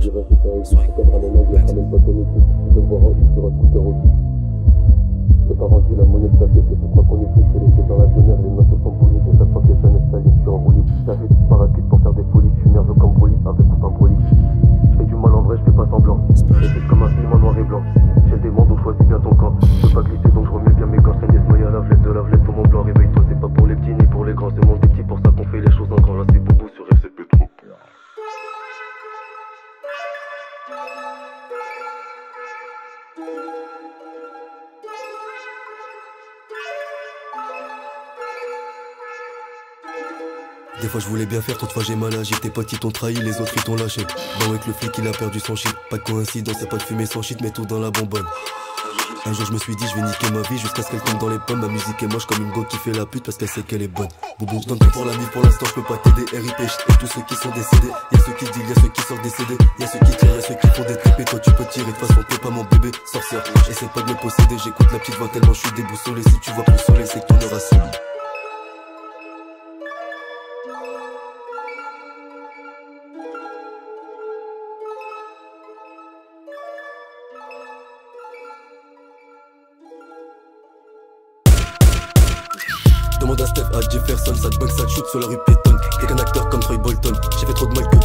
Sois T'es pas rendu la monnaie de ta tête, tu crois qu'on est tous chez les pieds dans la demeure, les mains se font bouillir, et chaque fois que les planètes s'alignent, je suis enroulé. T'as vu, parapluie pour faire des folies, je suis nerveux comme Broly, avec ou sans Broly. Je fais du mal en vrai, je fais pas semblant. Et c'est comme un film en noir et blanc. J'ai le démon, donc choisis bien ton camp. Je peux pas glisser, donc je remets bien mes gants. Je des semailles à la lave, tout mon blanc. Réveille-toi, c'est pas pour les petits ni pour les grands, c'est mon des petits, pour ça qu'on fait les choses en grand. Là, c'est boubou sur FCP3. Des fois je voulais bien faire, toute fois j'ai mal agi. Tes potes ils t'ont trahi, les autres ils t'ont lâché. Bon avec le flic il a perdu son shit. Pas de coïncidence, c'est pas de fumer son shit, mais tout dans la bonbonne. Un jour je me suis dit je vais niquer ma vie jusqu'à ce qu'elle tombe dans les pommes. Ma musique est moche comme une go qui fait la pute parce qu'elle sait qu'elle est bonne. Boubou, je donne tout pour la vie, pour l'instant je peux pas t'aider. RIP, et tous ceux qui sont décédés. Y'a ceux qui se disent, y'a ceux qui sortent décédés. Y'a ceux qui tirent, y'a ceux qui font des TP. Toi tu peux tirer, de toute façon t'es pas mon bébé. Sorcière, essaie pas de me posséder. J'écoute la petite voix tellement je suis déboussolé. Si tu vois plus le soleil c'est que ton heure a sonné. Demande à Steph, à Jefferson, ça te bug, ça te shoot sur la rue piétonne. T'es qu'un acteur comme Troy Bolton. J'ai fait trop de mal que